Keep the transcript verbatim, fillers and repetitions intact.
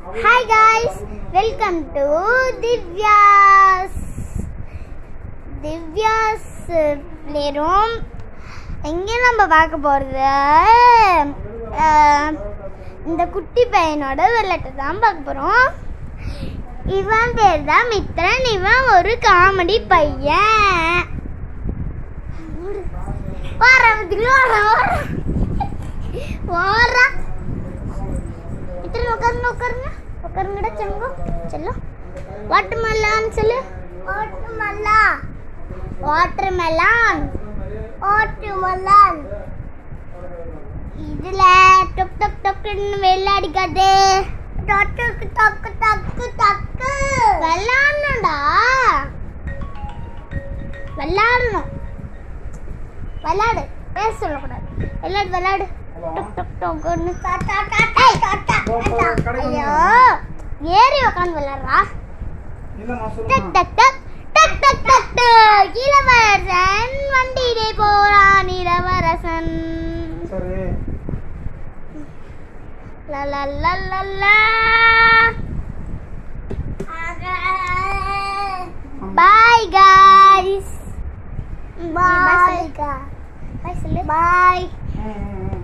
Hi guys, welcome to Divya's Divya's playroom. எங்க நம்ம பார்க்க போறது இந்த குட்டி பையனோட விளையாட்டு தான் பார்க்க போறோம். இவன் பேர் தான் மித்ரன். இவன் ஒரு காமெடி பையன். வாரத்துக்கு வார வார மித்ரன் உட்காருங்க உட்காருங்க உட்காருங்கடா செல்லம் செல்லம். வாட்டர்மெலான் சொல்லு. Watermelon watermelon watermelon. இதுல டக் டக் டக்னு வெள்ளாடிக்காதே. டக்கு டக்கு டக்கு டக்கு வெள்ளாடணும்டா. வெள்ளாடணும். வெள்ளாடு. பேச சொல்லக்கூடாது. வெள்ளாடு வெள்ளாடு. டக் டக் டக்குன்னு டாடா டாடா டாடா. ஐயோ ஏறி உட்காந்து விளையாடுறா. டக் டக் டக் டக் டக் டக் டக். இளவரசன் வண்டியிலே போறான் இளவரசன். சரி. La la la la la. Bye guys. Bye. Bye. Bye. Bye.